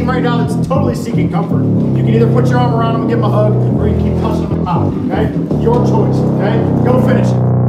team right now that's totally seeking comfort. You can either put your arm around them and give them a hug, or you can keep touching them with the mouth, okay? Your choice, okay? Go finish it.